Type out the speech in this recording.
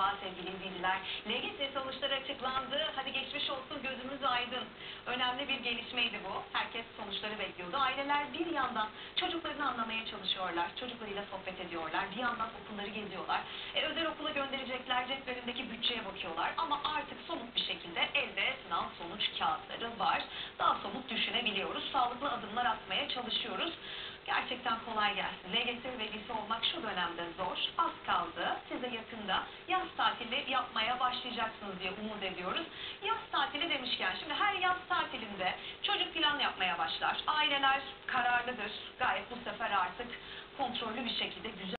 Merhaba sevgili izleyiciler. LGS sonuçları açıklandı. Hadi geçmiş olsun, gözümüz aydın. Önemli bir gelişmeydi bu. Herkes sonuçları bekliyordu. Aileler bir yandan çocuklarını anlamaya çalışıyorlar. Çocuklarıyla sohbet ediyorlar. Bir yandan okulları geziyorlar. Özel okula gönderecekler. Ceplerindeki bütçeye bakıyorlar. Ama artık somut bir şekilde elde sınav sonuç kağıtları var. Daha somut düşünebiliyoruz. Sağlıklı adımlar atmaya çalışıyoruz. Gerçekten kolay gelsin. LGS velisi olmak şu dönemde zor. Az kaldı. Size yakında yaz tatili yapmaya başlayacaksınız diye umut ediyoruz. Yaz tatili demişken şimdi her yaz tatilinde çocuk plan yapmaya başlar. Aileler kararlıdır. Gayet bu sefer artık kontrollü bir şekilde güzel